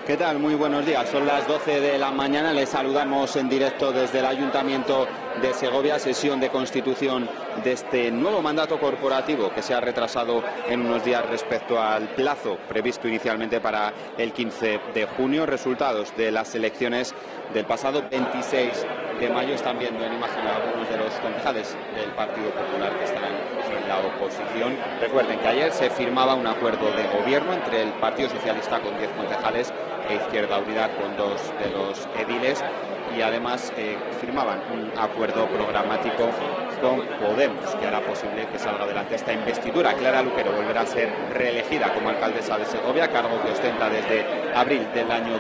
¿Qué tal? Muy buenos días. Son las 12 de la mañana. Les saludamos en directo desde el Ayuntamiento de Segovia, sesión de constitución de este nuevo mandato corporativo que se ha retrasado en unos días respecto al plazo previsto inicialmente para el 15 de junio. Resultados de las elecciones del pasado 26 de mayo. Están viendo en imagen a algunos de los concejales del Partido Popular que estarán en la oposición. Recuerden que ayer se firmaba un acuerdo de gobierno entre el Partido Socialista con 10 concejales e Izquierda Unida con 2 de los ediles, y además firmaban un acuerdo programático con Podemos que hará posible que salga adelante esta investidura. Clara Luquero volverá a ser reelegida como alcaldesa de Segovia, cargo que ostenta desde abril del año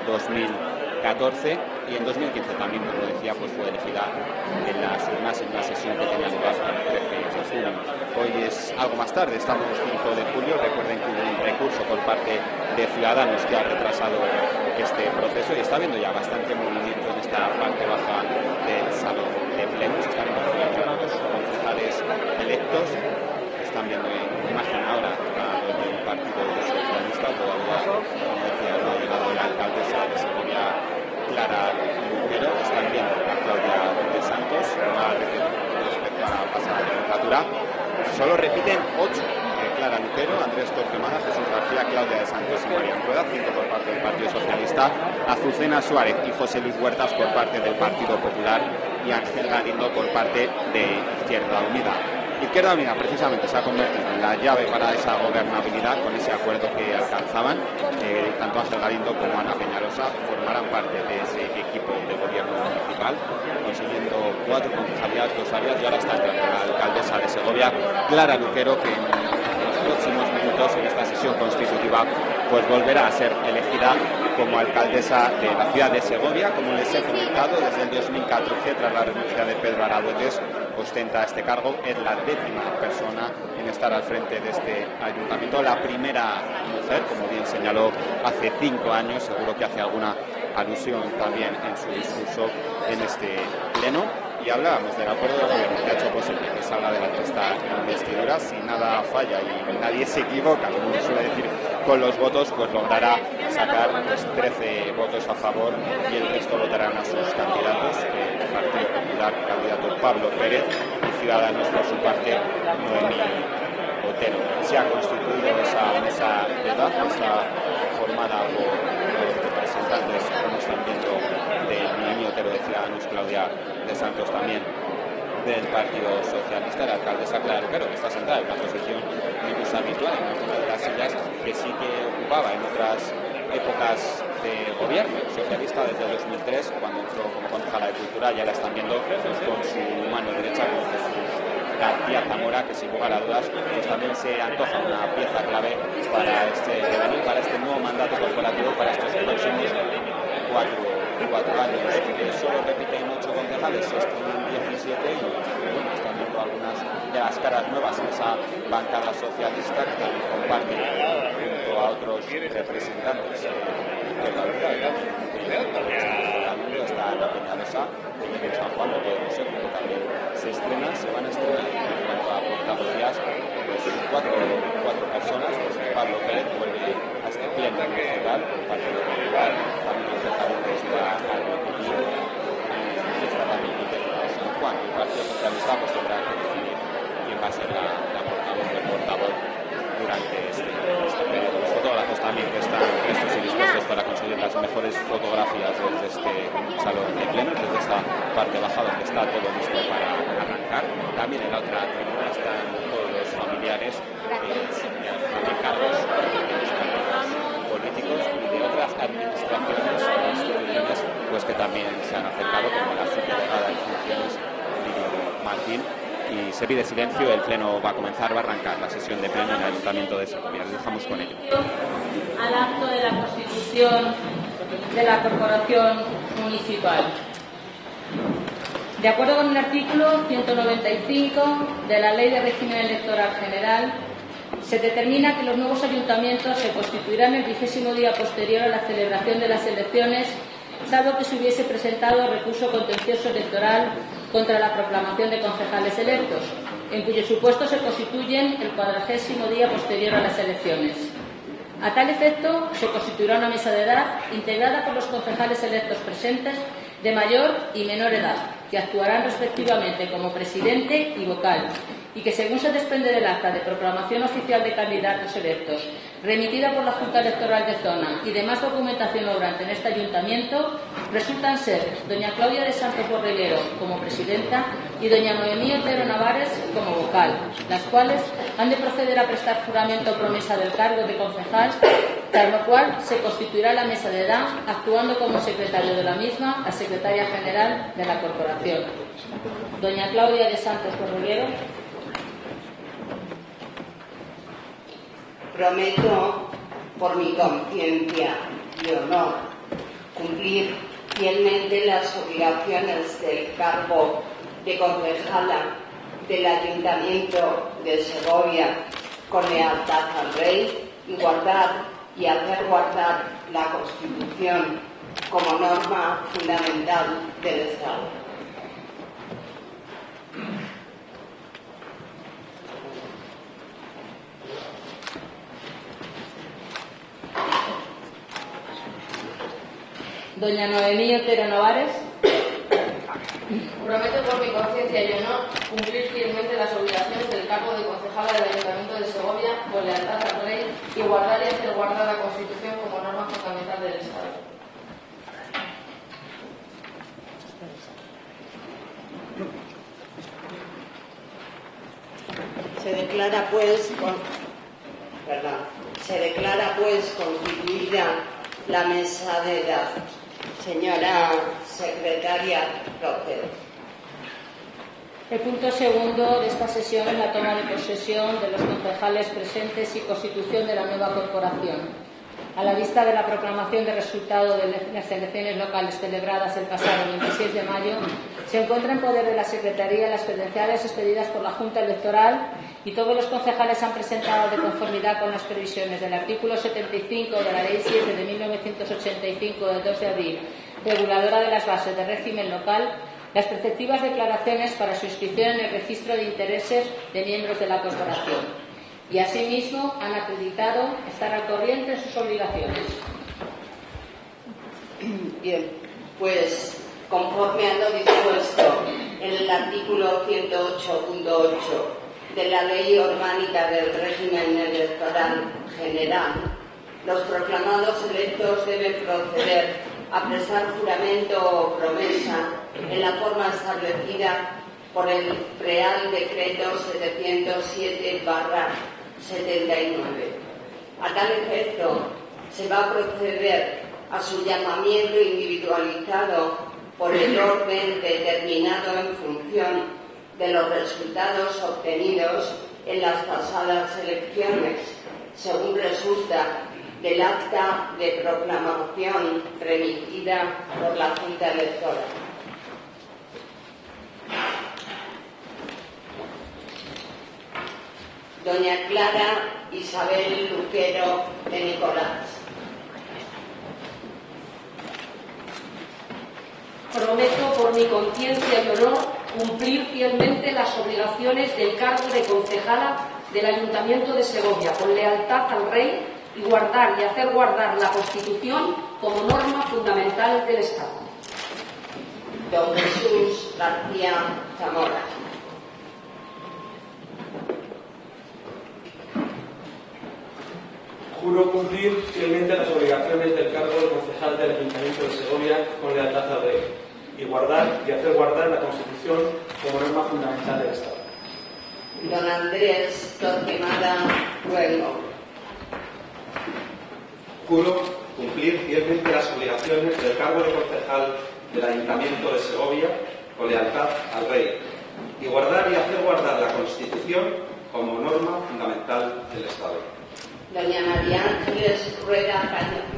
2014, y en 2015 también, como decía, pues fue elegida en las urnas en una sesión que tenía lugar el 13 de junio. Hoy es algo más tarde, estamos 5 de julio. Recuerden que hubo un recurso por parte de Ciudadanos que ha retrasado este proceso y está habiendo ya bastante movimiento en esta parte baja del salón de plenos. Están viendo los concejales electos, están viendo en imagen ahora a los del Partido Socialista, todavía, como decía, no ha llegado la alcaldesa de Segovia, Clara Luquero. Están viendo a Claudia de Santos, una repetición respecto a la pasada legislatura. Solo repiten 8. Clara Luquero, Andrés Torquemada, Jesús García, Claudia de Santos y María Rueda, 5 por parte del Partido Socialista, Azucena Suárez y José Luis Huertas por parte del Partido Popular y Ángel Galindo por parte de Izquierda Unida. Izquierda Unida precisamente se ha convertido en la llave para esa gobernabilidad con ese acuerdo que alcanzaban. Tanto Ángel Galindo como Ana Peñalosa formarán parte de ese equipo de gobierno municipal, consiguiendo 4 concejalías, 2 áreas, y ahora está entrando la alcaldesa de Segovia, Clara Luquero, que próximos minutos en esta sesión constitutiva pues volverá a ser elegida como alcaldesa de la ciudad de Segovia. Como les he comentado, desde el 2014, tras la renuncia de Pedro Aragotes, ostenta este cargo. Es la 10ª persona en estar al frente de este ayuntamiento, la primera mujer, como bien señaló hace 5 años. Seguro que hace alguna alusión también en su discurso en este pleno. Y hablábamos del acuerdo de gobierno que ha hecho posible que salga adelante esta investidura. Si nada falla y nadie se equivoca, como se suele decir, con los votos, pues logrará sacar 13 votos a favor y el resto votarán a sus candidatos. El Partido Popular, candidato Pablo Pérez, y Ciudadanos, por su parte, Noemí Otero. Se ha constituido esa mesa de edad, está formada por los representantes, como están viendo, de Noemí Otero de Ciudadanos, Claudia de Santos también del Partido Socialista, la alcaldesa Clara Luquero, que está sentada en una posición menos habitual, en una de las sillas que sí que ocupaba en otras épocas de gobierno socialista desde el 2003, cuando entró como concejala de Cultura. Ya la están viendo con su mano derecha, con Jesús García Zamora, que sin lugar a dudas pues también se antoja una pieza clave para este devenir, para este nuevo mandato corporativo, para estos próximos 4 años. Solo repiten 8 concejales, se estrenan 17 y bueno, están viendo algunas de las caras nuevas en esa bancada socialista que también comparten junto a otros representantes de la unidad. Está Ana Peñalosa y San Juan de Podemos, que también se van a estrenar en cuanto a portavocías, pues 4 personas. Pues Pablo Pérez vuelve a este pleno municipal por el Partido Popular, también concejales de la Agricultura, y está también de San Juan. El Partido Socialista pues tendrá que decidir quién va a ser la portavoz durante este periodo. Los fotógrafos también, que están prestos y dispuestos para conseguir las mejores fotografías desde este salón de plenos, desde esta parte baja donde está todo listo para arrancar. También en la otra tribuna están todos los familiares de cargos políticos y de otras administraciones e instituciones pues que también se han acercado, como la subdelegada de funciones Lirio Martín. Y se pide silencio. El pleno va a comenzar, va a arrancar la sesión de pleno en el Ayuntamiento de Segovia. Les dejamos con ello. Al acto de la constitución de la Corporación Municipal. De acuerdo con el artículo 195 de la Ley de Régimen Electoral General, se determina que los nuevos ayuntamientos se constituirán el 20º día posterior a la celebración de las elecciones, salvo que se hubiese presentado recurso contencioso electoral contra la proclamación de concejales electos, en cuyo supuesto se constituyen el 40º día posterior a las elecciones. A tal efecto, se constituirá una mesa de edad integrada por los concejales electos presentes de mayor y menor edad, que actuarán respectivamente como presidente y vocal, y que, según se desprende del acta de proclamación oficial de candidatos electos, remitida por la Junta Electoral de Zona y demás documentación obrante en este ayuntamiento, resultan ser doña Claudia de Santos Borreguero como presidenta y doña Noemí Otero Navares como vocal, las cuales han de proceder a prestar juramento o promesa del cargo de concejal, tras lo cual se constituirá la mesa de edad, actuando como secretario de la misma la secretaria general de la corporación. Doña Claudia de Santos Borreguero. Prometo, por mi conciencia y honor, cumplir fielmente las obligaciones del cargo de concejala del Ayuntamiento de Segovia con lealtad al Rey y guardar y hacer guardar la Constitución como norma fundamental del Estado. Doña Noemí Otero Navares. Prometo por mi conciencia y honor cumplir fielmente las obligaciones del cargo de concejala del Ayuntamiento de Segovia con lealtad al Rey y guardar y hacer guardar la Constitución como norma fundamental del Estado. Se declara pues constituida la mesa de edad. Señora secretaria, procede. El punto segundo de esta sesión es la toma de posesión de los concejales presentes y constitución de la nueva corporación. A la vista de la proclamación de resultado de las elecciones locales celebradas el pasado 26 de mayo, se encuentra en poder de la Secretaría las credenciales expedidas por la Junta Electoral y todos los concejales han presentado, de conformidad con las previsiones del artículo 75 de la Ley 7 de 1985 del 2 de abril, reguladora de las bases de régimen local, las respectivas declaraciones para su inscripción en el registro de intereses de miembros de la corporación. Y asimismo han acreditado estar al corriente de sus obligaciones. Bien, pues conforme a lo dispuesto en el artículo 108.8 de la Ley Orgánica del Régimen Electoral General, los proclamados electos deben proceder a prestar juramento o promesa en la forma establecida por el Real Decreto 707/79. A tal efecto, se va a proceder a su llamamiento individualizado por el orden determinado en función de los resultados obtenidos en las pasadas elecciones, según resulta del acta de proclamación remitida por la Junta Electoral. Doña Clara Isabel Luquero de Nicolás. Prometo por mi conciencia y honor cumplir fielmente las obligaciones del cargo de concejala del Ayuntamiento de Segovia con lealtad al Rey y guardar y hacer guardar la Constitución como norma fundamental del Estado. Don Jesús García Zamora. Juro cumplir fielmente las obligaciones del cargo de concejal del Ayuntamiento de Segovia con lealtad al Rey y guardar y hacer guardar la Constitución como norma fundamental del Estado. Don Andrés Torquemada Luengo. Juro cumplir fielmente las obligaciones del cargo de concejal del Ayuntamiento de Segovia con lealtad al Rey y guardar y hacer guardar la Constitución como norma fundamental del Estado. Doña María Ángeles Rueda Cañón.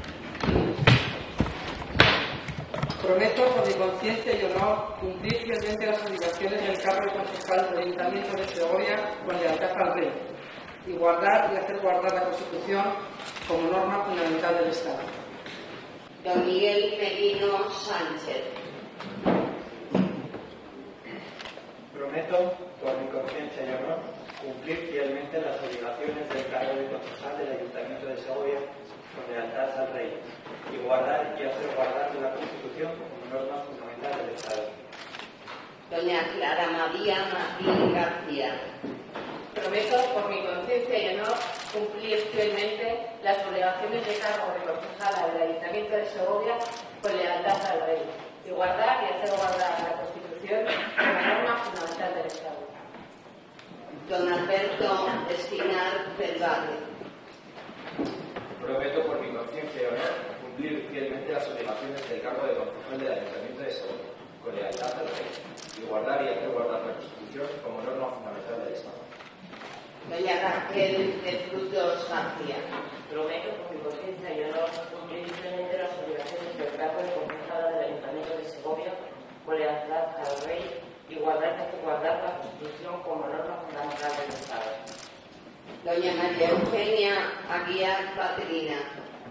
Prometo por mi conciencia y honor cumplir fielmente las obligaciones del cargo de concejal del Ayuntamiento de Segovia con lealtad al Rey y guardar y hacer guardar la Constitución como norma fundamental del Estado. Don Miguel Merino Sánchez. Prometo, por mi conciencia y honor, cumplir fielmente las obligaciones del cargo de concejal del Ayuntamiento de Segovia con lealtad al Rey y guardar y hacer guardar la Constitución como norma fundamental del Estado. Doña Clara María Martín García. Prometo, por mi conciencia y honor, cumplir fielmente las obligaciones de cargo de concejala del Ayuntamiento de Segovia con lealtad al Rey y guardar y hacer guardar la Constitución como norma fundamental del Estado. Don Alberto Espinar del Valle. Prometo, por mi conciencia y honor, cumplir fielmente las obligaciones del cargo de concejal del Ayuntamiento de Segovia con lealtad al Rey y guardar y hacer guardar la Constitución como norma fundamental del Estado. Doña Raquel de Frutos García. Prometo, por mi conciencia y honor, cumplir fielmente las obligaciones del cargo de concejala del Ayuntamiento de Segovia con lealtad al Rey y guardar y hacer guardar la Constitución como norma fundamental del Estado. Doña María Eugenia Aguiar Patrina.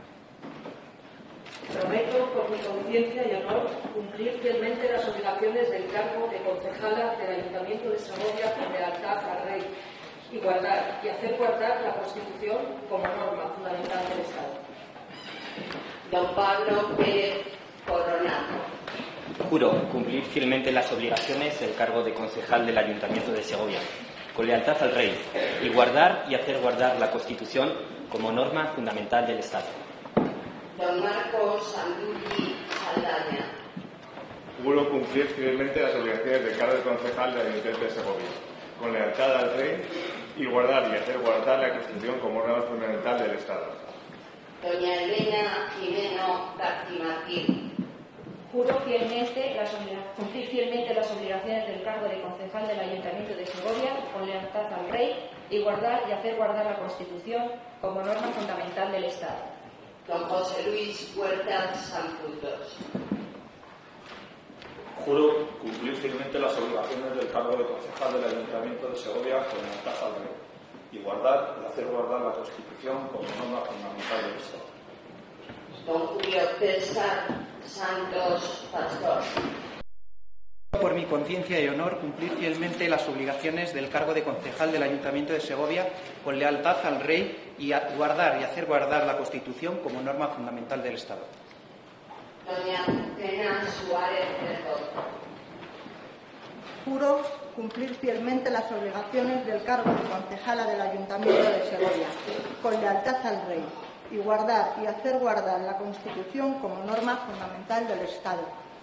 Prometo, por mi conciencia y honor, cumplir fielmente las obligaciones del cargo de concejala del Ayuntamiento de Segovia con lealtad al Rey y guardar y hacer guardar la Constitución como norma fundamental del Estado. Don Pablo Pérez Coronado. Juro cumplir fielmente las obligaciones del cargo de concejal del Ayuntamiento de Segovia con lealtad al Rey y guardar y hacer guardar la Constitución como norma fundamental del Estado. Don Marcos Santucci Saldaña. Juro cumplir fielmente las obligaciones del cargo de concejal del Ayuntamiento de Segovia con lealtad al Rey y guardar y hacer guardar la Constitución como norma fundamental del Estado. Doña Elena Jimeno Garcimartín. Juro cumplir fielmente las obligaciones del cargo de concejal del Ayuntamiento de Segovia con lealtad al Rey y guardar y hacer guardar la Constitución como norma fundamental del Estado. Don José Luis Huerta Sanfrutos. Juro cumplir fielmente las obligaciones del cargo de concejal del Ayuntamiento de Segovia con lealtad al Rey y guardar y hacer guardar la Constitución como norma fundamental del Estado. Don Julio César Santos Pastor. Por mi conciencia y honor, cumplir fielmente las obligaciones del cargo de concejal del Ayuntamiento de Segovia con lealtad al Rey y guardar y hacer guardar la Constitución como norma fundamental del Estado. Doña Azucena Suárez Bertol. Juro cumplir fielmente las obligaciones del cargo de concejala del Ayuntamiento de Segovia con lealtad al Rey y guardar y hacer guardar la Constitución como norma fundamental del Estado.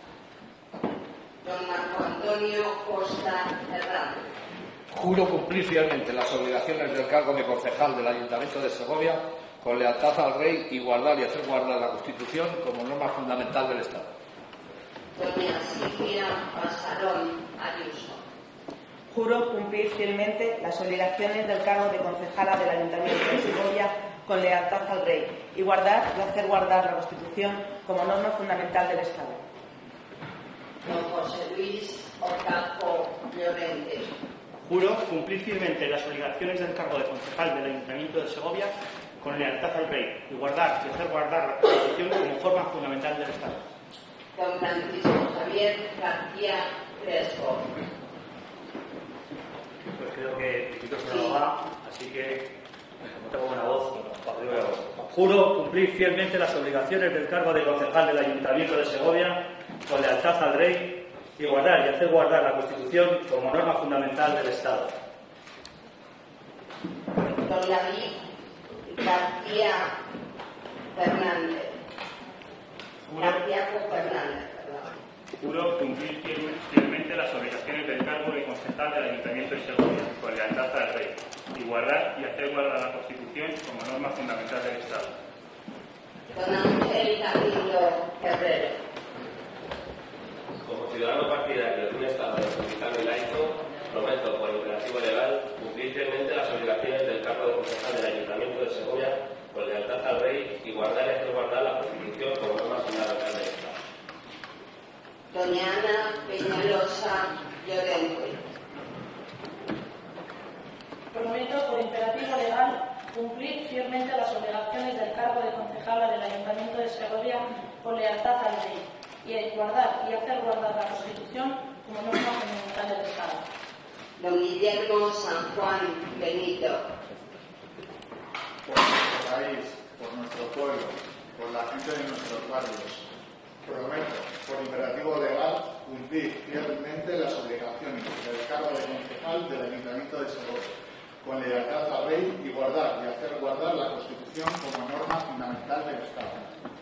Don Marco Antonio Costa Herrán. Juro cumplir fielmente las obligaciones del cargo de concejal del Ayuntamiento de Segovia con lealtad al Rey y guardar y hacer guardar la Constitución como norma fundamental del Estado. Doña Silvia Pasarón Ayuso. Juro cumplir fielmente las obligaciones del cargo de concejala del Ayuntamiento de Segovia con lealtad al Rey y guardar y hacer guardar la Constitución como norma fundamental del Estado. Don José Luis Ocampo Llorente. Juro cumplir fielmente las obligaciones del cargo de concejal del Ayuntamiento de Segovia con lealtad al Rey y guardar y hacer guardar la Constitución como forma fundamental del Estado. Don Francisco Javier García Crespo. Pues creo que Tito se nos va, así que como tengo buena voz, juro cumplir fielmente las obligaciones del cargo de concejal del Ayuntamiento de Segovia con lealtad al Rey y guardar y hacer guardar la Constitución como norma fundamental del Estado. Don David García Fernández. Juro cumplir fielmente las obligaciones del cargo de concejal del Ayuntamiento de Segovia con lealtad al Rey y guardar y hacer guardar la Constitución como norma fundamental del Estado. Don Ángel Camilo Herrero. Como ciudadano partidario de un Estado republicano y laico, prometo por imperativo legal cumplir fielmente las obligaciones del cargo de concejal del Ayuntamiento de Segovia con lealtad al Rey y guardar y hacer guardar la Constitución como norma fundamental del Estado. Doña Ana Peñalosa Llorente. Prometo por imperativo legal cumplir fielmente las obligaciones del cargo de concejala del Ayuntamiento de Segovia con lealtad al Rey y guardar y hacer guardar la Constitución como norma fundamental del Estado. Don Guillermo San Juan Benito. Por nuestro país, por nuestro pueblo, por la gente de nuestros barrios, prometo, por imperativo legal, cumplir fielmente las obligaciones del cargo de concejal del Ayuntamiento de Segovia, con lealtad al Rey, y guardar y hacer guardar la Constitución como norma fundamental del Estado.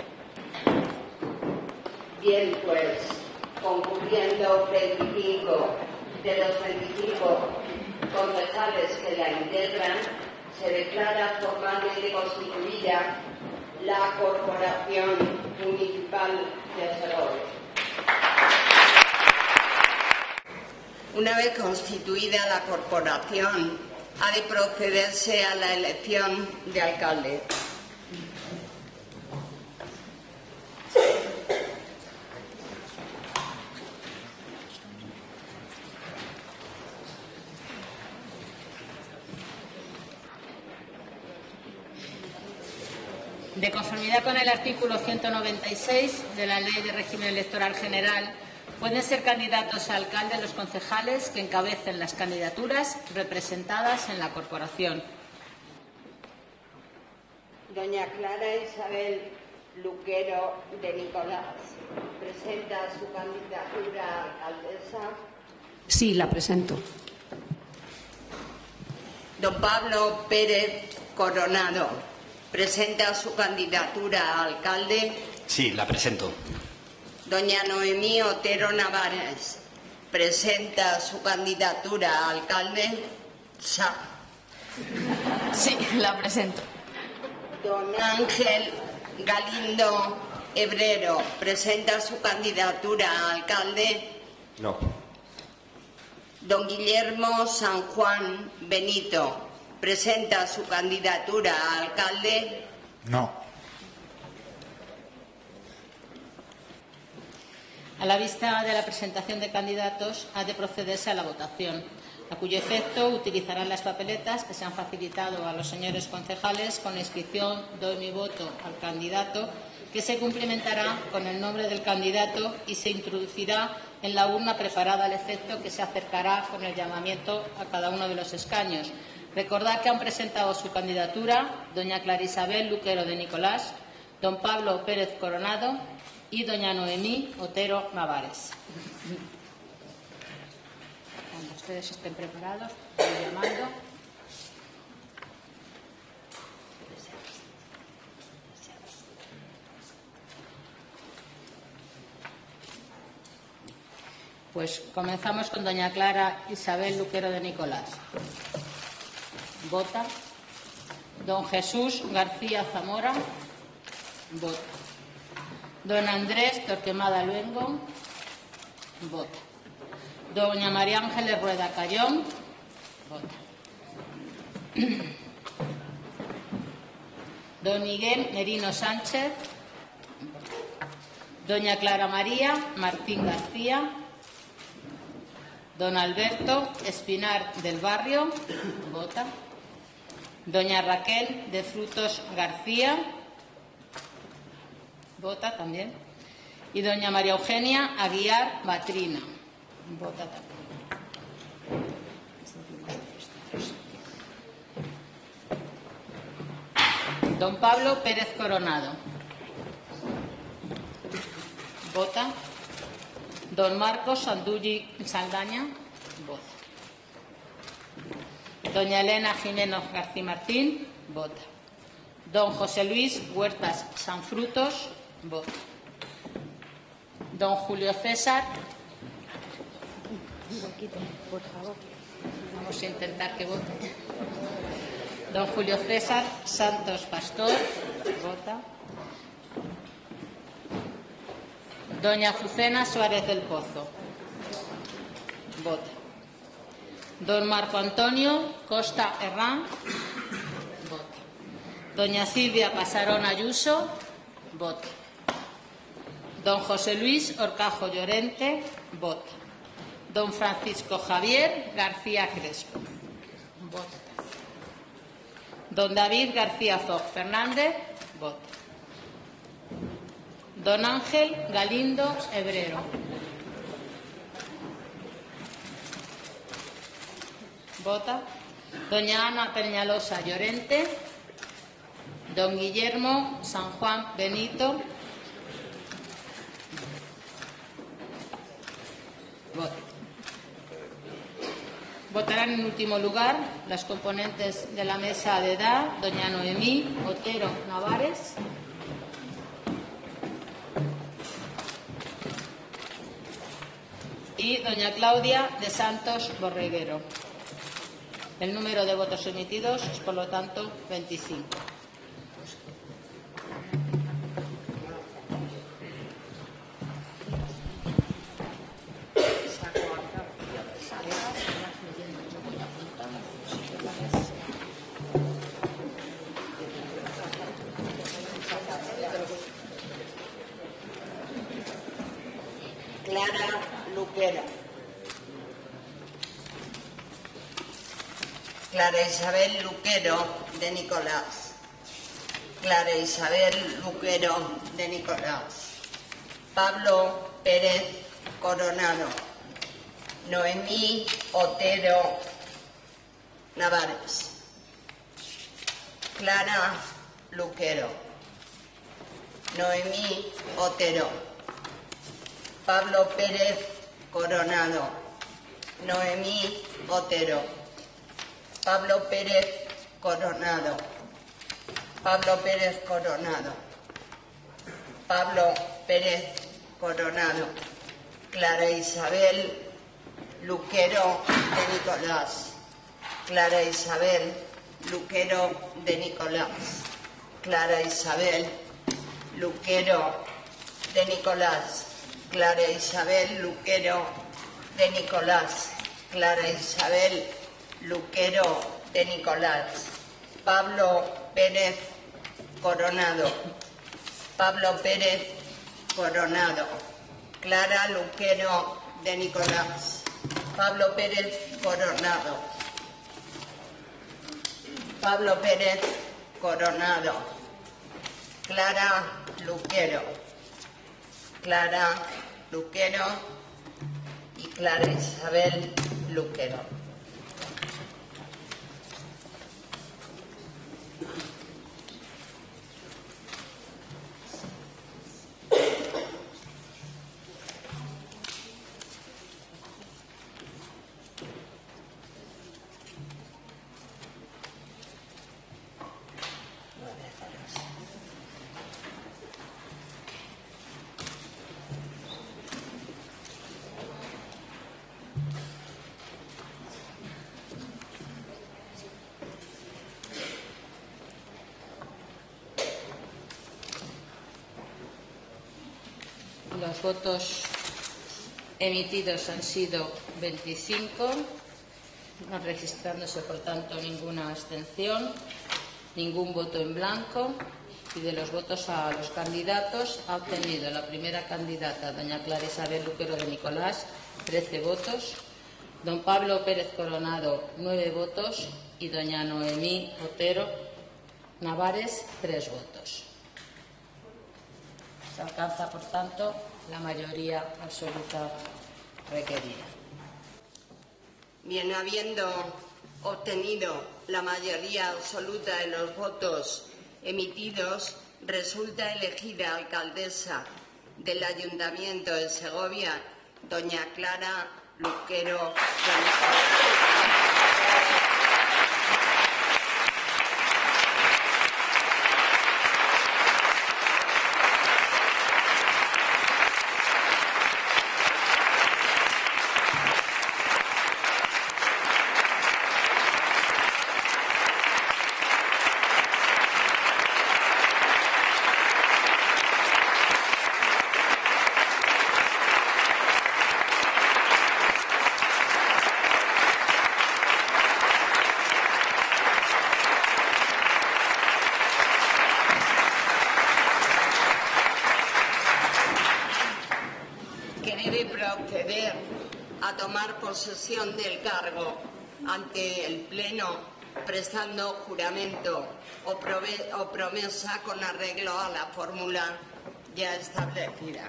Bien, pues, concurriendo 25 de los 25 concejales que la integran, se declara formalmente constituida la Corporación Municipal de Segovia. Una vez constituida la corporación, ha de procederse a la elección de alcalde. De conformidad con el artículo 196 de la Ley de Régimen Electoral General, pueden ser candidatos a alcalde los concejales que encabecen las candidaturas representadas en la corporación. Doña Clara Isabel Luquero de Nicolás presenta su candidatura a alcaldesa. Sí, la presento. Don Pablo Pérez Coronado presenta su candidatura a alcalde. Sí, la presento. Doña Noemí Otero Navares presenta su candidatura a alcalde. Sí, la presento. Don Ángel Galindo Hebrero presenta su candidatura a alcalde. No. Don Guillermo San Juan Benito presenta su candidatura a alcalde. No. A la vista de la presentación de candidatos, ha de procederse a la votación, a cuyo efecto utilizarán las papeletas que se han facilitado a los señores concejales con la inscripción "Doy mi voto al candidato", que se cumplimentará con el nombre del candidato y se introducirá en la urna preparada al efecto, que se acercará con el llamamiento a cada uno de los escaños. Recordad que han presentado su candidatura doña Clara Isabel Luquero de Nicolás, don Pablo Pérez Coronado y doña Noemí Otero Navares. Cuando ustedes estén preparados, voy llamando. Pues comenzamos con doña Clara Isabel Luquero de Nicolás. Vota. Don Jesús García Zamora. Vota. Don Andrés Torquemada Luengo. Vota. Doña María Ángeles Rueda Cayón. Vota. Don Miguel Merino Sánchez. Doña Clara María Martín García. Don Alberto Espinar del Barrio. Vota. Doña Raquel de Frutos García. Vota también. Y doña María Eugenia Aguiar Batrina. Vota también. Don Pablo Pérez Coronado. Vota. Don Marcos Sandulli Saldaña. Vota. Doña Elena Jiménez García Martín. Vota. Don José Luis Huertas Sanfrutos. Vota. Don Julio César. Por favor. Vamos a intentar que vote. Don Julio César Santos Pastor. Vota. Doña Azucena Suárez del Pozo. Vota. Don Marco Antonio Costa Herrán. Vota. Doña Silvia Pasarón Ayuso. Vota. Don José Luis Horcajo Llorente. Vota. Don Francisco Javier García Crespo. Vota. Don David García Zoc Fernández. Vota. Don Ángel Galindo Hebrero. Vota. Doña Ana Peñalosa Llorente. Don Guillermo San Juan Benito. Vota. Votarán en último lugar las componentes de la mesa de edad: doña Noemí Otero Navares. Y doña Claudia de Santos Borreguero. El número de votos emitidos es, por lo tanto, 25. Clara Luquero. Clara Isabel Luquero de Nicolás. Clara Isabel Luquero de Nicolás. Pablo Pérez Coronado. Noemí Otero Navares. Clara Luquero. Noemí Otero. Pablo Pérez Coronado. Noemí Otero. Pablo Pérez Coronado. Pablo Pérez Coronado. Pablo Pérez Coronado. Clara Isabel Luquero de Nicolás. Clara Isabel Luquero de Nicolás. Clara Isabel Luquero de Nicolás. Clara Isabel Luquero de Nicolás. Clara Isabel Luquero de Nicolás. Pablo Pérez Coronado. Pablo Pérez Coronado. Clara Luquero de Nicolás. Pablo Pérez Coronado. Pablo Pérez Coronado. Clara Luquero. Clara Luquero y Clara Isabel Luquero. Los votos emitidos han sido 25, no registrándose, por tanto, ninguna abstención, ningún voto en blanco. Y de los votos a los candidatos ha obtenido la primera candidata, doña Clara Isabel Luquero de Nicolás, 13 votos, don Pablo Pérez Coronado, 9 votos y doña Noemí Otero Navares, 3 votos. Se alcanza, por tanto, la mayoría absoluta requerida. Bien, habiendo obtenido la mayoría absoluta de los votos emitidos, resulta elegida alcaldesa del Ayuntamiento de Segovia doña Clara Luquero de Nicolás. Proceder a tomar posesión del cargo ante el Pleno prestando juramento o promesa con arreglo a la fórmula ya establecida.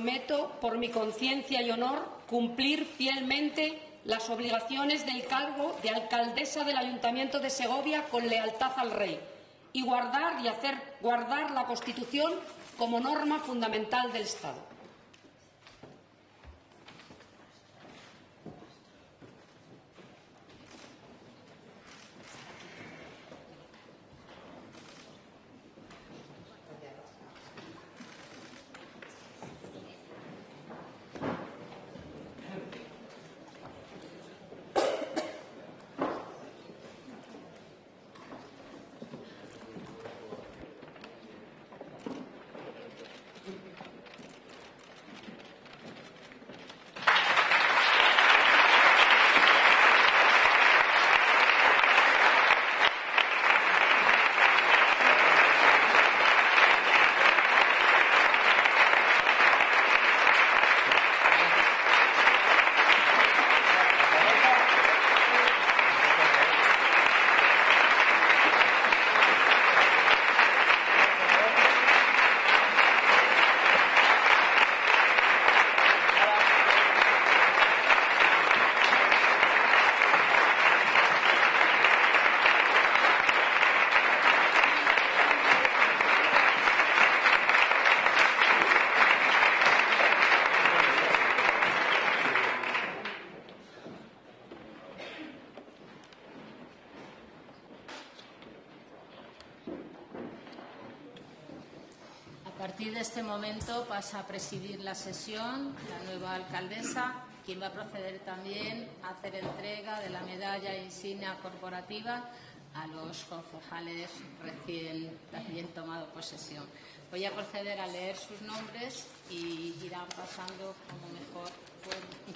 prometo, por mi conciencia y honor, cumplir fielmente las obligaciones del cargo de alcaldesa del Ayuntamiento de Segovia con lealtad al Rey y guardar y hacer guardar la Constitución como norma fundamental del Estado. A partir de este momento pasa a presidir la sesión la nueva alcaldesa, quien va a proceder también a hacer entrega de la medalla insignia corporativa a los concejales recién tomado posesión. Voy a proceder a leer sus nombres y irán pasando como mejor puedan.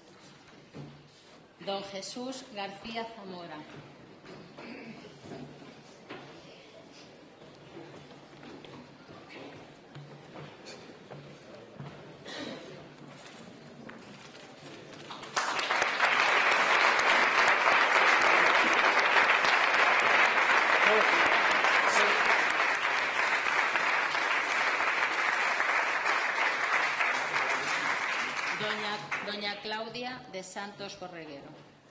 Don Jesús García Zamora. Doña Claudia de Santos Borreguero.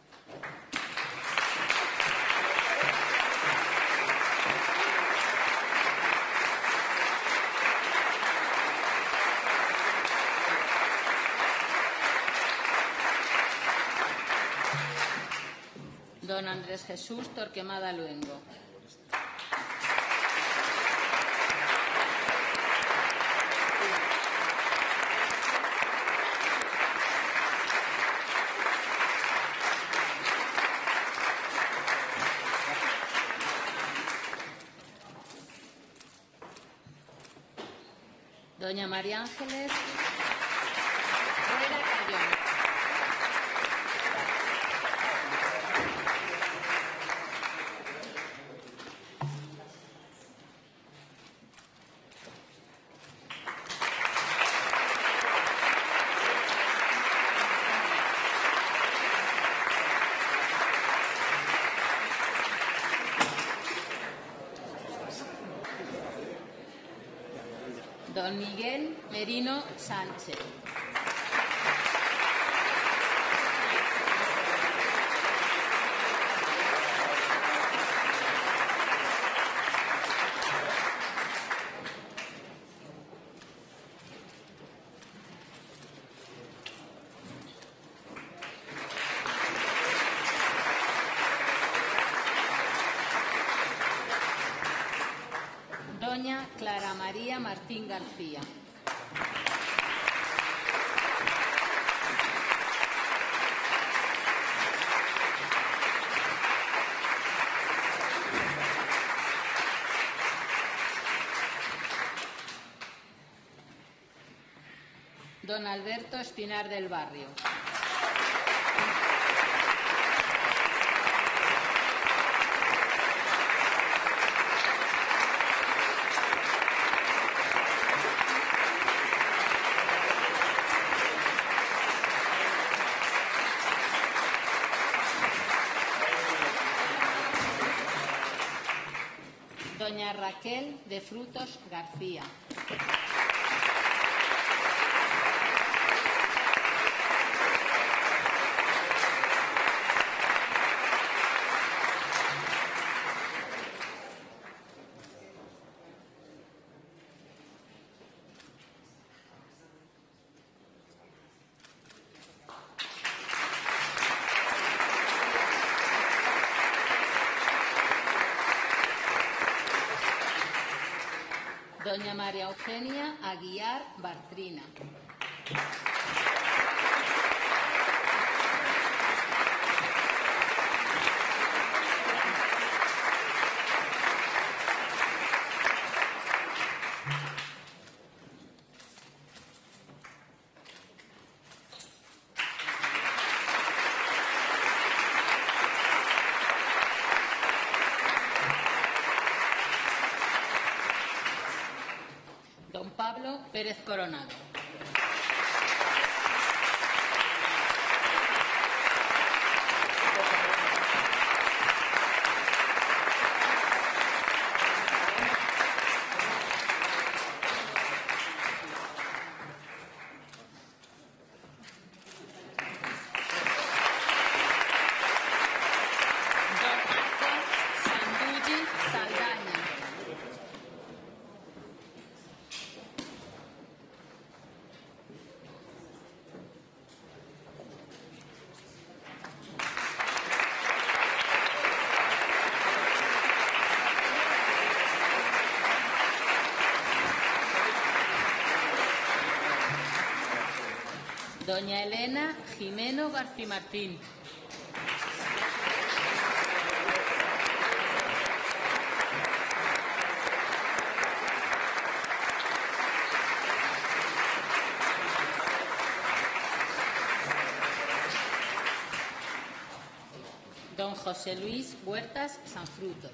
Don Andrés Jesús Torquemada Luengo. Doña María Ángeles Rueda Cayón. Don Miguel Merino Sánchez. Doña Clara María Martín García. Don Alberto Espinar del Barrio. Doña Raquel de Frutos García. Doña María Eugenia Aguiar Bartrina. Don Pablo Pérez Coronado. Doña Elena Jimeno García Martín. Don José Luis Huertas Sanfrutos.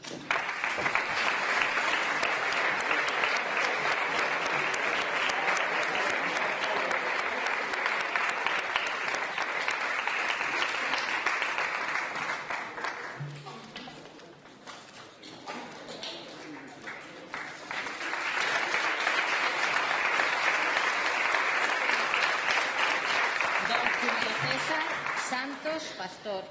Santos Pastor.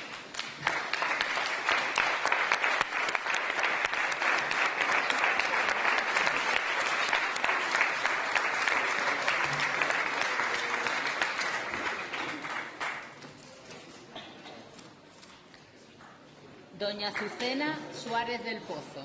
Doña Azucena Suárez del Pozo.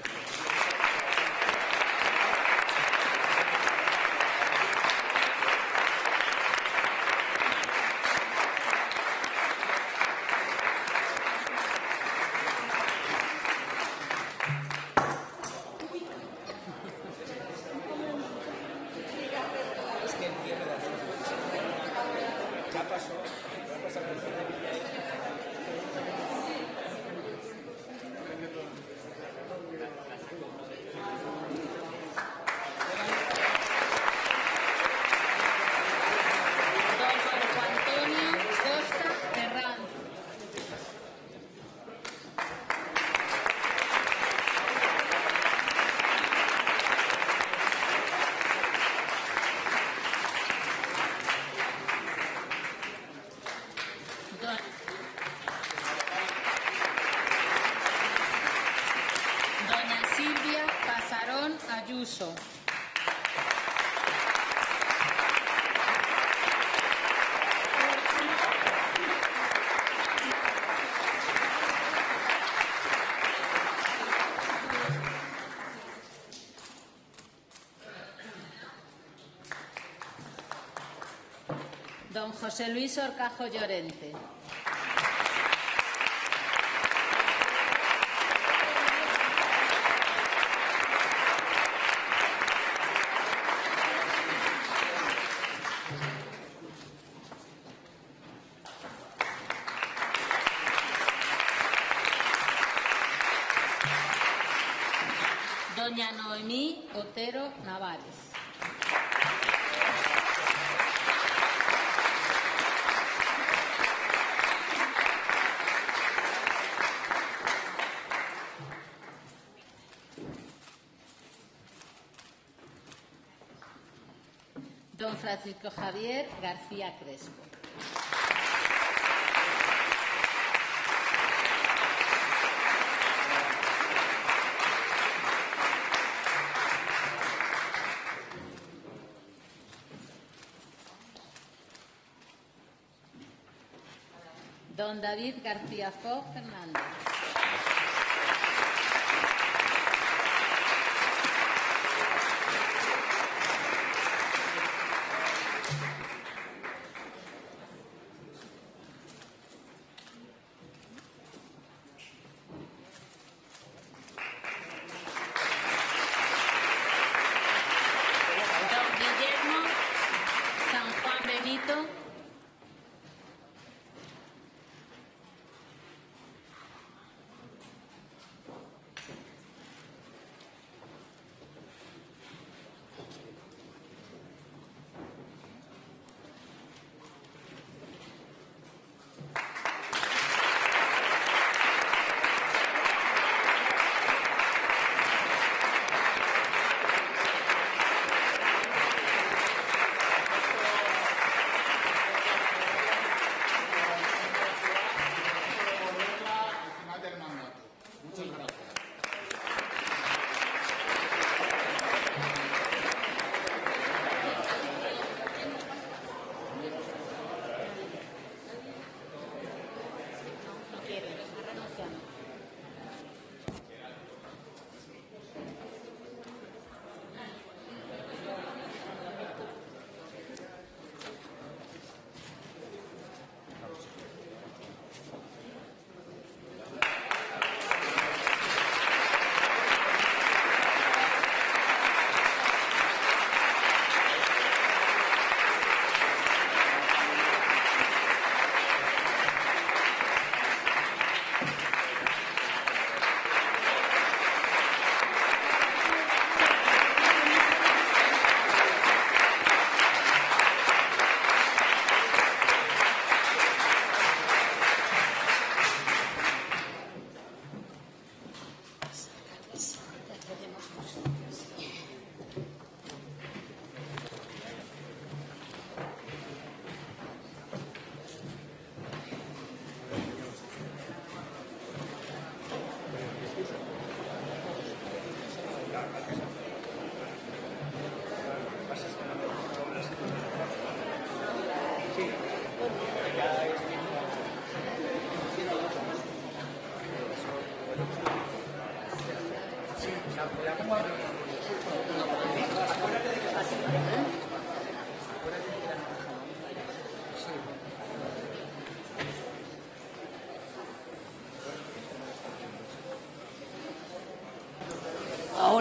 Ayuso. Don José Luis Horcajo Llorente. Doña Noemí Otero Navares. Don Francisco Javier García Crespo. Don David García Fox Fernández.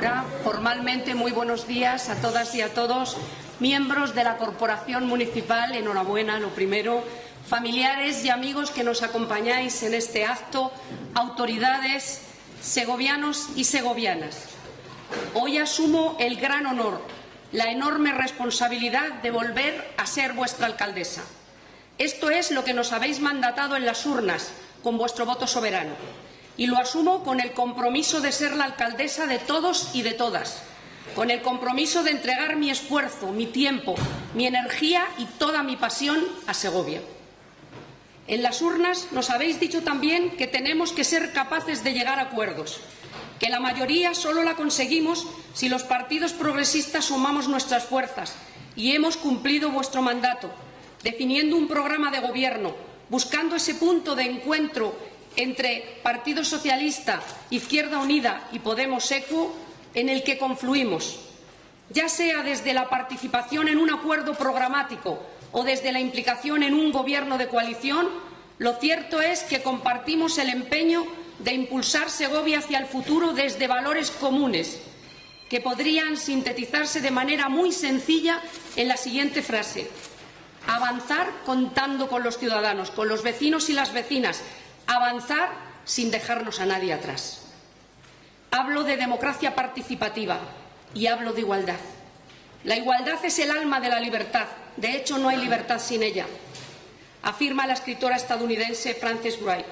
ahora, formalmente, muy buenos días a todas y a todos, miembros de la Corporación Municipal, enhorabuena, lo primero, familiares y amigos que nos acompañáis en este acto, autoridades, segovianos y segovianas. Hoy asumo el gran honor, la enorme responsabilidad de volver a ser vuestra alcaldesa. Esto es lo que nos habéis mandatado en las urnas, con vuestro voto soberano. Y lo asumo con el compromiso de ser la alcaldesa de todos y de todas, con el compromiso de entregar mi esfuerzo, mi tiempo, mi energía y toda mi pasión a Segovia. En las urnas nos habéis dicho también que tenemos que ser capaces de llegar a acuerdos, que la mayoría solo la conseguimos si los partidos progresistas sumamos nuestras fuerzas, y hemos cumplido vuestro mandato, definiendo un programa de gobierno, buscando ese punto de encuentro entre Partido Socialista, Izquierda Unida y Podemos-ECU, en el que confluimos, ya sea desde la participación en un acuerdo programático o desde la implicación en un gobierno de coalición. Lo cierto es que compartimos el empeño de impulsar Segovia hacia el futuro desde valores comunes, que podrían sintetizarse de manera muy sencilla en la siguiente frase: avanzar contando con los ciudadanos, con los vecinos y las vecinas, avanzar sin dejarnos a nadie atrás. Hablo de democracia participativa y hablo de igualdad. La igualdad es el alma de la libertad. De hecho, no hay libertad sin ella, afirma la escritora estadounidense Frances Wright.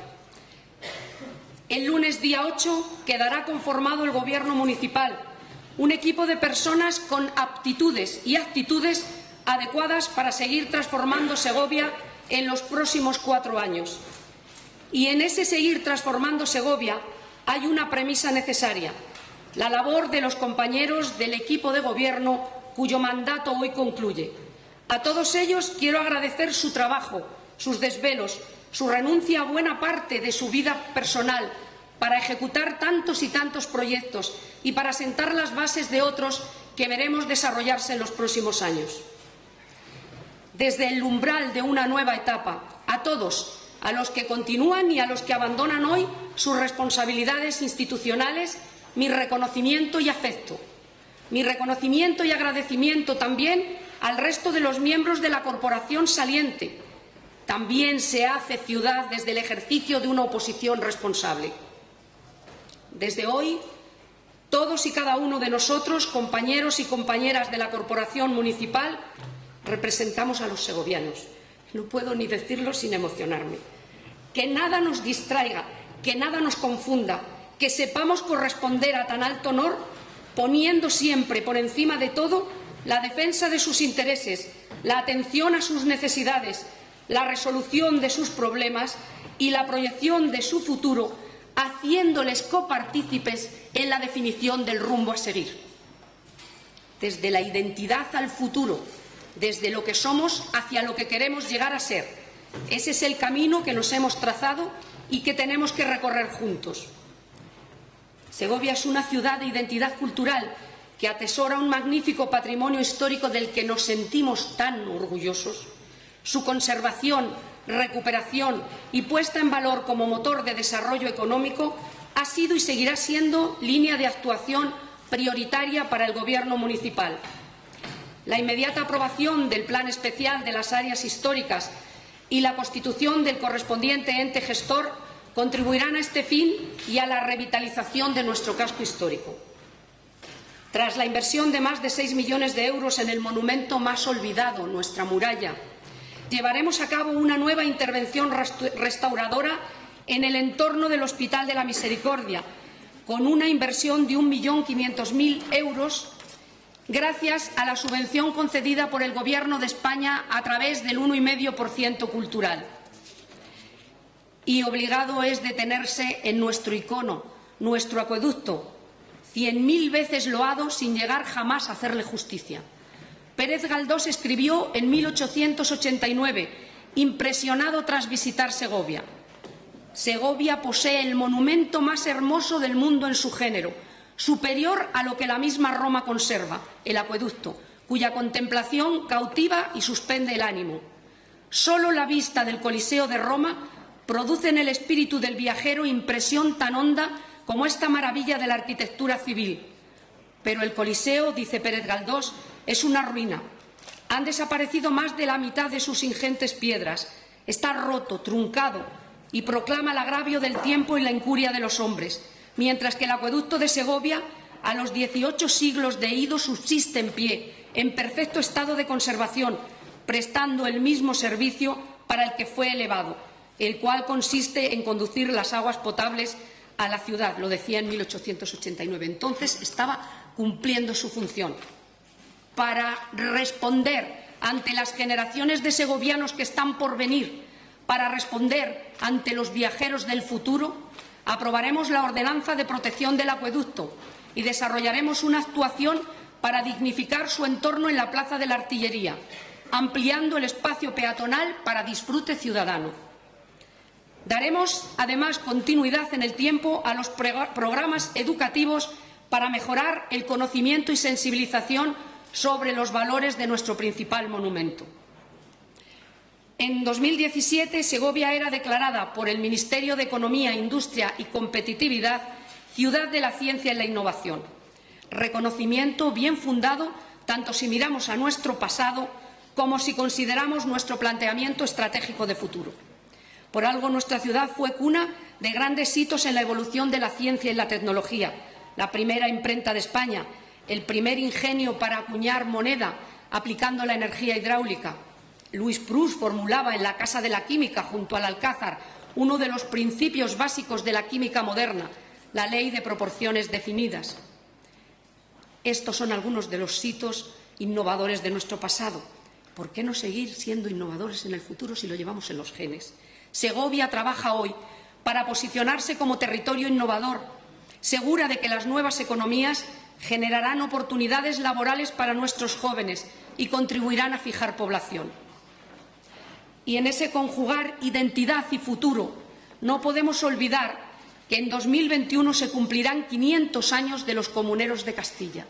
El lunes día 8 quedará conformado el Gobierno municipal, un equipo de personas con aptitudes y actitudes adecuadas para seguir transformando Segovia en los próximos 4 años. Y en ese seguir transformando Segovia hay una premisa necesaria: la labor de los compañeros del equipo de gobierno cuyo mandato hoy concluye. A todos ellos quiero agradecer su trabajo, sus desvelos, su renuncia a buena parte de su vida personal para ejecutar tantos y tantos proyectos y para sentar las bases de otros que veremos desarrollarse en los próximos años. Desde el umbral de una nueva etapa, a todos, a los que continúan y a los que abandonan hoy sus responsabilidades institucionales, mi reconocimiento y afecto. Mi reconocimiento y agradecimiento también al resto de los miembros de la corporación saliente. También se hace ciudad desde el ejercicio de una oposición responsable. Desde hoy, todos y cada uno de nosotros, compañeros y compañeras de la corporación municipal, representamos a los segovianos. No puedo ni decirlo sin emocionarme. Que nada nos distraiga, que nada nos confunda, que sepamos corresponder a tan alto honor, poniendo siempre por encima de todo la defensa de sus intereses, la atención a sus necesidades, la resolución de sus problemas y la proyección de su futuro, haciéndoles copartícipes en la definición del rumbo a seguir. Desde la identidad al futuro, desde lo que somos hacia lo que queremos llegar a ser. Ese es el camino que nos hemos trazado y que tenemos que recorrer juntos. Segovia es una ciudad de identidad cultural que atesora un magnífico patrimonio histórico del que nos sentimos tan orgullosos. Su conservación, recuperación y puesta en valor como motor de desarrollo económico ha sido y seguirá siendo línea de actuación prioritaria para el Gobierno municipal. La inmediata aprobación del Plan Especial de las Áreas Históricas y la constitución del correspondiente ente gestor contribuirán a este fin y a la revitalización de nuestro casco histórico. Tras la inversión de más de 6 millones de euros en el monumento más olvidado, nuestra muralla, llevaremos a cabo una nueva intervención restauradora en el entorno del Hospital de la Misericordia, con una inversión de 1.500.000 euros, gracias a la subvención concedida por el Gobierno de España a través del 1,5% cultural. Y obligado es detenerse en nuestro icono, nuestro acueducto, 100.000 veces loado sin llegar jamás a hacerle justicia. Pérez Galdós escribió en 1889, impresionado tras visitar Segovia: Segovia posee el monumento más hermoso del mundo en su género, superior a lo que la misma Roma conserva, el acueducto, cuya contemplación cautiva y suspende el ánimo. Solo la vista del Coliseo de Roma produce en el espíritu del viajero impresión tan honda como esta maravilla de la arquitectura civil. Pero el Coliseo, dice Pérez Galdós, es una ruina. Han desaparecido más de la mitad de sus ingentes piedras. Está roto, truncado, y proclama el agravio del tiempo y la incuria de los hombres, mientras que el acueducto de Segovia, a los 18 siglos de ido, subsiste en pie, en perfecto estado de conservación, prestando el mismo servicio para el que fue elevado, el cual consiste en conducir las aguas potables a la ciudad, lo decía en 1889. Entonces estaba cumpliendo su función. Para responder ante las generaciones de segovianos que están por venir, para responder ante los viajeros del futuro, aprobaremos la ordenanza de protección del acueducto y desarrollaremos una actuación para dignificar su entorno en la Plaza de la Artillería, ampliando el espacio peatonal para disfrute ciudadano. Daremos, además, continuidad en el tiempo a los programas educativos para mejorar el conocimiento y sensibilización sobre los valores de nuestro principal monumento. En 2017, Segovia era declarada por el Ministerio de Economía, Industria y Competitividad Ciudad de la Ciencia y la Innovación. Reconocimiento bien fundado tanto si miramos a nuestro pasado como si consideramos nuestro planteamiento estratégico de futuro. Por algo nuestra ciudad fue cuna de grandes hitos en la evolución de la ciencia y la tecnología, la primera imprenta de España, el primer ingenio para acuñar moneda aplicando la energía hidráulica. Louis Proust formulaba en la Casa de la Química, junto al Alcázar, uno de los principios básicos de la química moderna, la ley de proporciones definidas. Estos son algunos de los hitos innovadores de nuestro pasado. ¿Por qué no seguir siendo innovadores en el futuro si lo llevamos en los genes? Segovia trabaja hoy para posicionarse como territorio innovador, segura de que las nuevas economías generarán oportunidades laborales para nuestros jóvenes y contribuirán a fijar población. Y en ese conjugar identidad y futuro no podemos olvidar que en 2021 se cumplirán 500 años de los comuneros de Castilla.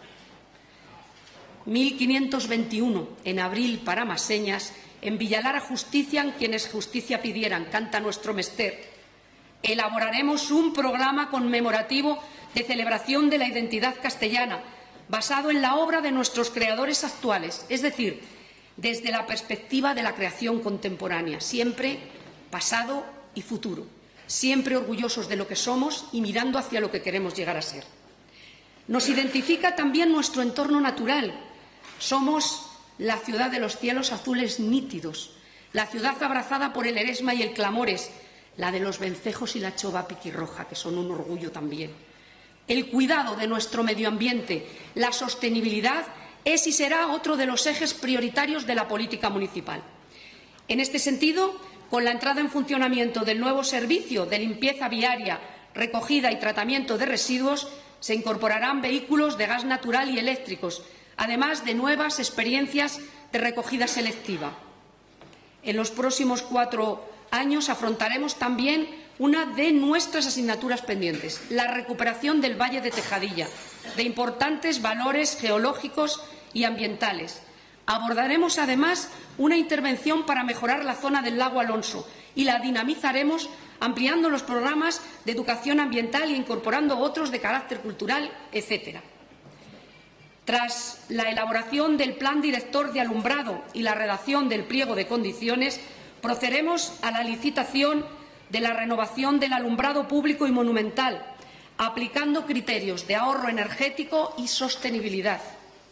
1521, en abril para Maseñas, en Villalara justician quienes justicia pidieran, canta nuestro mester. Elaboraremos un programa conmemorativo de celebración de la identidad castellana, basado en la obra de nuestros creadores actuales, es decir, desde la perspectiva de la creación contemporánea, siempre pasado y futuro, siempre orgullosos de lo que somos y mirando hacia lo que queremos llegar a ser. Nos identifica también nuestro entorno natural. Somos la ciudad de los cielos azules nítidos, la ciudad abrazada por el Eresma y el Clamores, la de los vencejos y la chova piquirroja, que son un orgullo también. El cuidado de nuestro medio ambiente, la sostenibilidad, es y será otro de los ejes prioritarios de la política municipal. En este sentido, con la entrada en funcionamiento del nuevo servicio de limpieza viaria, recogida y tratamiento de residuos, se incorporarán vehículos de gas natural y eléctricos, además de nuevas experiencias de recogida selectiva. En los próximos 4 años afrontaremos también una de nuestras asignaturas pendientes, la recuperación del Valle de Tejadilla, de importantes valores geológicos y ambientales. Abordaremos, además, una intervención para mejorar la zona del lago Alonso y la dinamizaremos ampliando los programas de educación ambiental e incorporando otros de carácter cultural, etc. Tras la elaboración del Plan Director de Alumbrado y la redacción del pliego de condiciones, procederemos a la licitación de la renovación del alumbrado público y monumental, aplicando criterios de ahorro energético y sostenibilidad.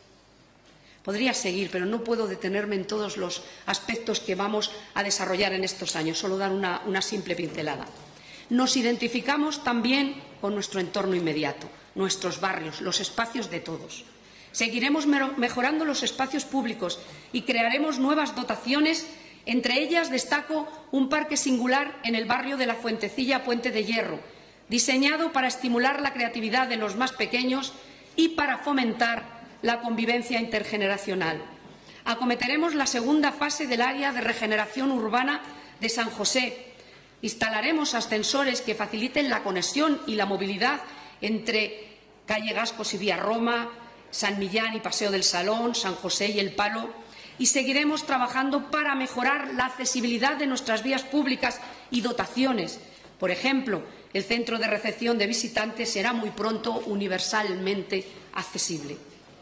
Podría seguir, pero no puedo detenerme en todos los aspectos que vamos a desarrollar en estos años, solo dar una simple pincelada. Nos identificamos también con nuestro entorno inmediato, nuestros barrios, los espacios de todos. Seguiremos mejorando los espacios públicos y crearemos nuevas dotaciones. Entre ellas destaco un parque singular en el barrio de la Fuentecilla, Puente de Hierro, diseñado para estimular la creatividad de los más pequeños y para fomentar la convivencia intergeneracional. Acometeremos la segunda fase del área de regeneración urbana de San José. Instalaremos ascensores que faciliten la conexión y la movilidad entre calle Gascos y Vía Roma, San Millán y Paseo del Salón, San José y El Palo. Y seguiremos trabajando para mejorar la accesibilidad de nuestras vías públicas y dotaciones, Por ejemplo, el centro de recepción de visitantes será muy pronto universalmente accesible.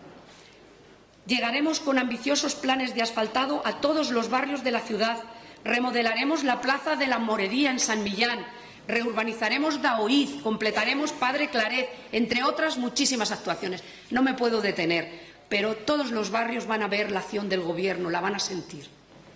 Llegaremos con ambiciosos planes de asfaltado a todos los barrios de la ciudad, remodelaremos la Plaza de la Morería en San Millán, reurbanizaremos Daoíz, completaremos Padre Claret, entre otras muchísimas actuaciones. No me puedo detener, pero todos los barrios van a ver la acción del Gobierno, la van a sentir.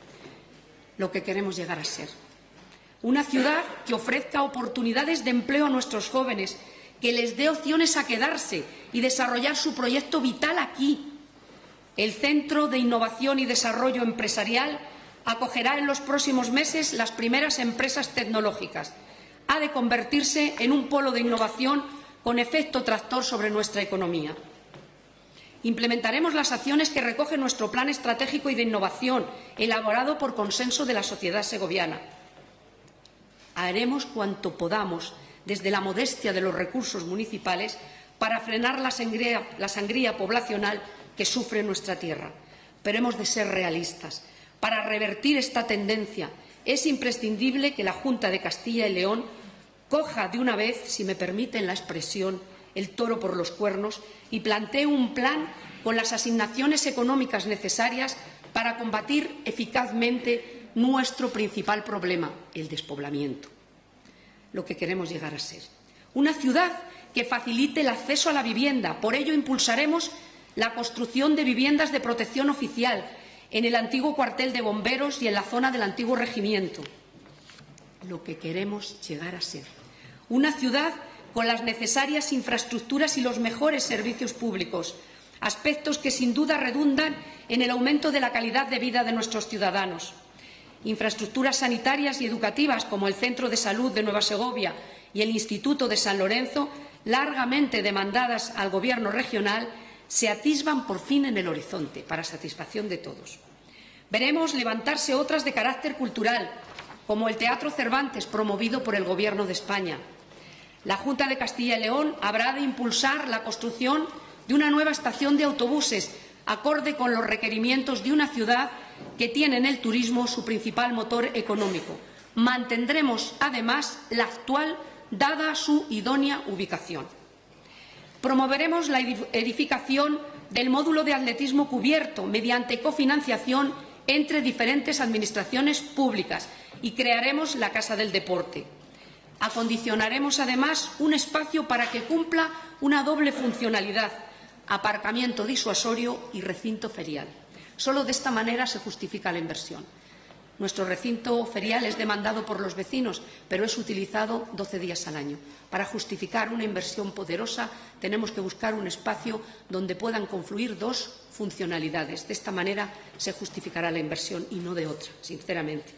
Lo que queremos llegar a ser. Una ciudad que ofrezca oportunidades de empleo a nuestros jóvenes, que les dé opciones a quedarse y desarrollar su proyecto vital aquí. El Centro de Innovación y Desarrollo Empresarial acogerá en los próximos meses las primeras empresas tecnológicas. Ha de convertirse en un polo de innovación con efecto tractor sobre nuestra economía. Implementaremos las acciones que recoge nuestro Plan Estratégico y de Innovación, elaborado por consenso de la sociedad segoviana. Haremos cuanto podamos, desde la modestia de los recursos municipales, para frenar la sangría poblacional que sufre nuestra tierra. Pero hemos de ser realistas. Para revertir esta tendencia es imprescindible que la Junta de Castilla y León coja de una vez, si me permiten la expresión, el toro por los cuernos y plantee un plan con las asignaciones económicas necesarias para combatir eficazmente nuestro principal problema, el despoblamiento. Lo que queremos llegar a ser. Una ciudad que facilite el acceso a la vivienda. Por ello impulsaremos la construcción de viviendas de protección oficial en el antiguo cuartel de bomberos y en la zona del antiguo regimiento. Lo que queremos llegar a ser. Una ciudad con las necesarias infraestructuras y los mejores servicios públicos, aspectos que sin duda redundan en el aumento de la calidad de vida de nuestros ciudadanos. Infraestructuras sanitarias y educativas como el Centro de Salud de Nueva Segovia y el Instituto de San Lorenzo, largamente demandadas al Gobierno regional, se atisban por fin en el horizonte, para satisfacción de todos. Veremos levantarse otras de carácter cultural, como el Teatro Cervantes, promovido por el Gobierno de España. La Junta de Castilla y León habrá de impulsar la construcción de una nueva estación de autobuses, acorde con los requerimientos de una ciudad que tiene en el turismo su principal motor económico. Mantendremos, además, la actual, dada su idónea ubicación. Promoveremos la edificación del módulo de atletismo cubierto mediante cofinanciación entre diferentes administraciones públicas y crearemos la Casa del Deporte. Acondicionaremos, además, un espacio para que cumpla una doble funcionalidad: aparcamiento disuasorio y recinto ferial. Solo de esta manera se justifica la inversión. Nuestro recinto ferial es demandado por los vecinos, pero es utilizado 12 días al año. Para justificar una inversión poderosa tenemos que buscar un espacio donde puedan confluir dos funcionalidades. De esta manera se justificará la inversión y no de otra, sinceramente.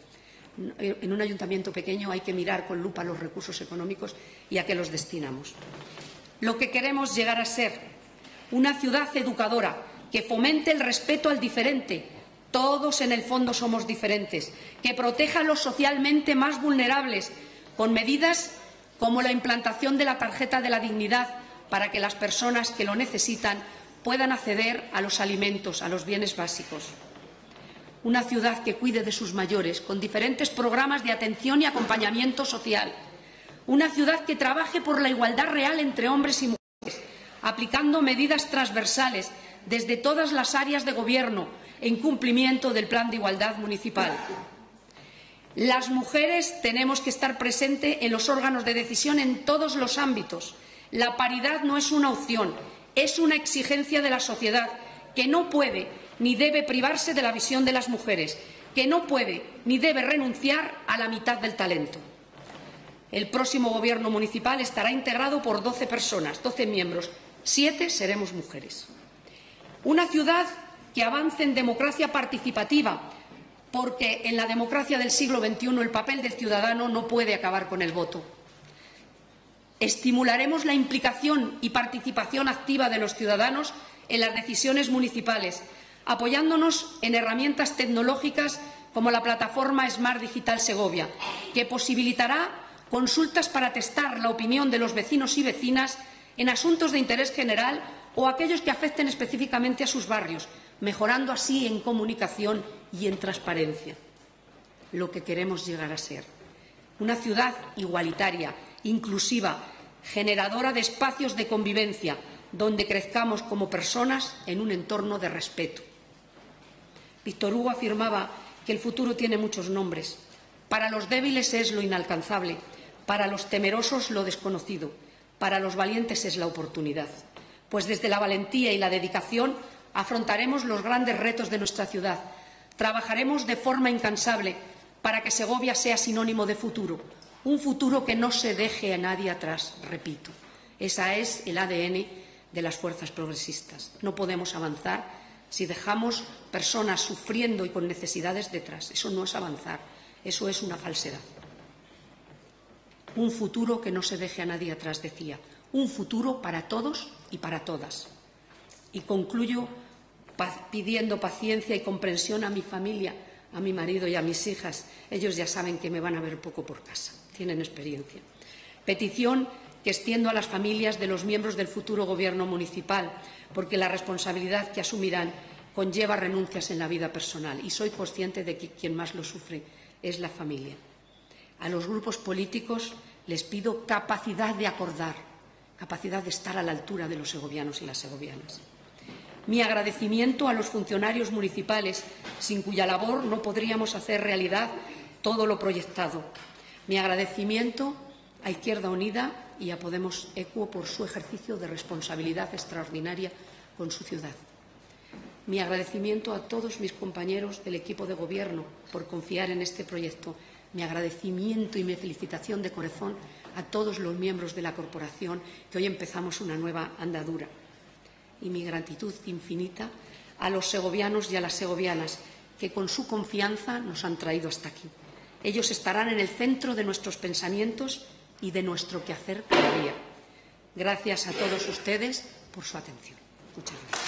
En un ayuntamiento pequeño hay que mirar con lupa los recursos económicos y a qué los destinamos. Lo que queremos llegar a ser: una ciudad educadora que fomente el respeto al diferente. Todos en el fondo somos diferentes, que proteja a los socialmente más vulnerables, con medidas como la implantación de la tarjeta de la dignidad para que las personas que lo necesitan puedan acceder a los alimentos, a los bienes básicos. Una ciudad que cuide de sus mayores, con diferentes programas de atención y acompañamiento social. Una ciudad que trabaje por la igualdad real entre hombres y mujeres, aplicando medidas transversales desde todas las áreas de Gobierno, en cumplimiento del Plan de Igualdad Municipal. Las mujeres tenemos que estar presentes en los órganos de decisión en todos los ámbitos. La paridad no es una opción, es una exigencia de la sociedad que no puede ni debe privarse de la visión de las mujeres, que no puede ni debe renunciar a la mitad del talento. El próximo Gobierno municipal estará integrado por 12 personas, 12 miembros, 7 seremos mujeres. Una ciudad que avance en democracia participativa, porque en la democracia del siglo XXI el papel del ciudadano no puede acabar con el voto. Estimularemos la implicación y participación activa de los ciudadanos en las decisiones municipales, apoyándonos en herramientas tecnológicas como la plataforma Smart Digital Segovia, que posibilitará consultas para testar la opinión de los vecinos y vecinas en asuntos de interés general o aquellos que afecten específicamente a sus barrios, mejorando así en comunicación y en transparencia. Lo que queremos llegar a ser. una ciudad igualitaria, inclusiva, generadora de espacios de convivencia, donde crezcamos como personas en un entorno de respeto. Víctor Hugo afirmaba que el futuro tiene muchos nombres. Para los débiles es lo inalcanzable, para los temerosos lo desconocido, para los valientes es la oportunidad. Pues desde la valentía y la dedicación afrontaremos los grandes retos de nuestra ciudad. Trabajaremos de forma incansable para que Segovia sea sinónimo de futuro, un futuro que no se deje a nadie atrás, repito. Ese es el ADN de las fuerzas progresistas. No podemos avanzar si dejamos personas sufriendo y con necesidades detrás. Eso no es avanzar, eso es una falsedad. Un futuro que no se deje a nadie atrás, decía. Un futuro para todos y para todas. Y concluyo pidiendo paciencia y comprensión a mi familia, a mi marido y a mis hijas. Ellos ya saben que me van a ver poco por casa, tienen experiencia. Petición que extiendo a las familias de los miembros del futuro Gobierno municipal, porque la responsabilidad que asumirán conlleva renuncias en la vida personal y soy consciente de que quien más lo sufre es la familia. A los grupos políticos les pido capacidad de acordar, capacidad de estar a la altura de los segovianos y las segovianas. Mi agradecimiento a los funcionarios municipales, sin cuya labor no podríamos hacer realidad todo lo proyectado. Mi agradecimiento a Izquierda Unida y a Podemos Equo por su ejercicio de responsabilidad extraordinaria con su ciudad. Mi agradecimiento a todos mis compañeros del equipo de Gobierno por confiar en este proyecto. Mi agradecimiento y mi felicitación de corazón a todos los miembros de la corporación que hoy empezamos una nueva andadura. Y mi gratitud infinita a los segovianos y a las segovianas que con su confianza nos han traído hasta aquí. Ellos estarán en el centro de nuestros pensamientos y de nuestro quehacer cada día. Gracias a todos ustedes por su atención. Muchas gracias.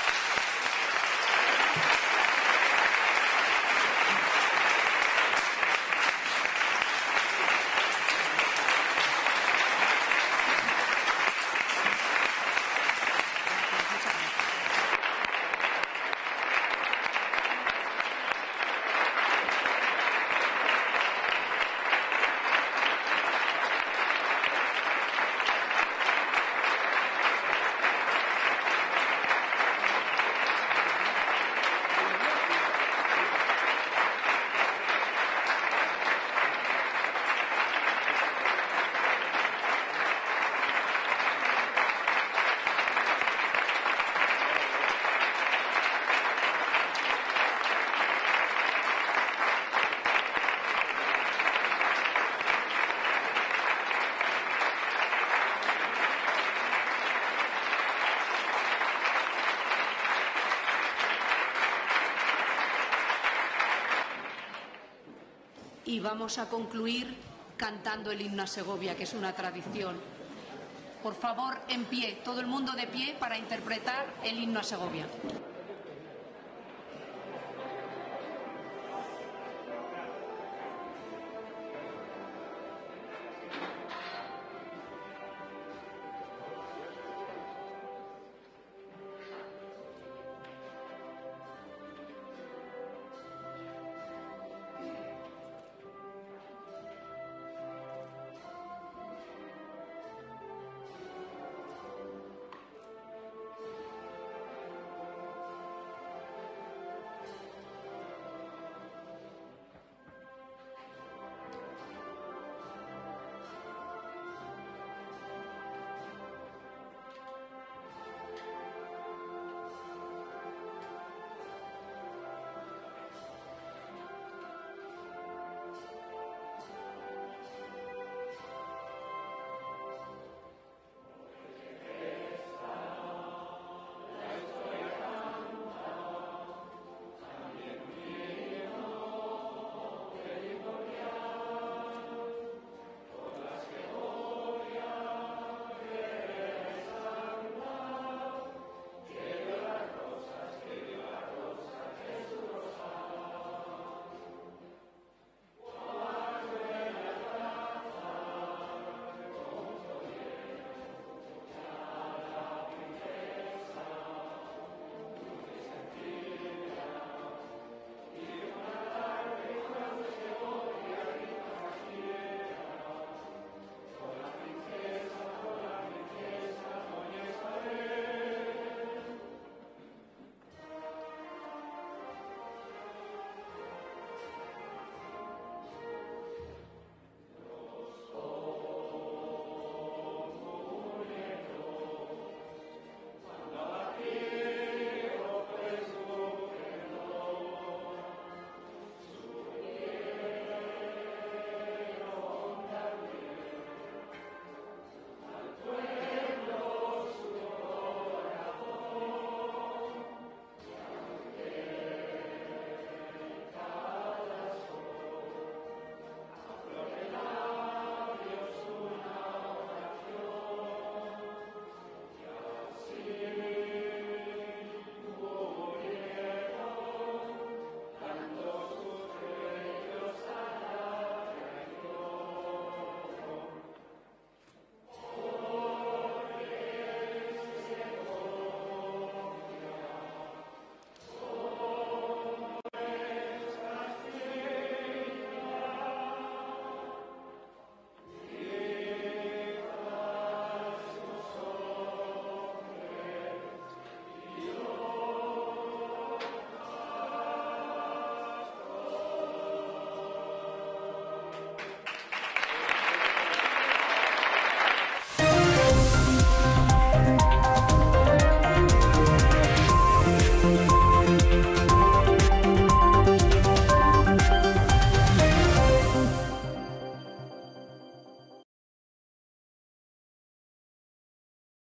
Y vamos a concluir cantando el himno a Segovia, que es una tradición. Por favor, en pie, todo el mundo de pie para interpretar el himno a Segovia.